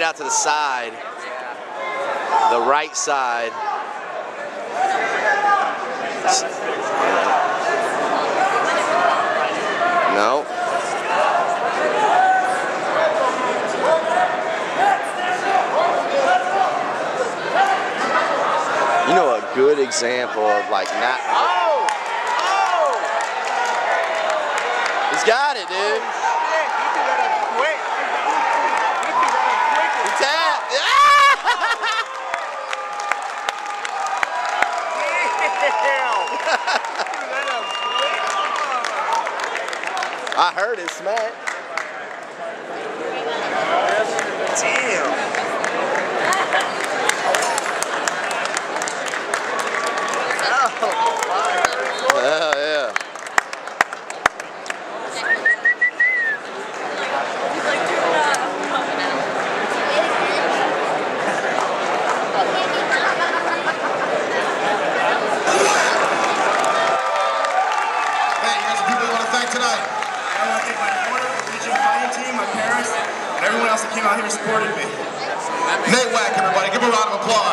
out to the side, the right side. No. You know, a good example of like not. Oh! Oh! He's got it, dude. He tapped. I heard it smack. Damn. Oh, yeah. Everyone else that came out here supported me. Nate Wack, everybody. Give a round of applause.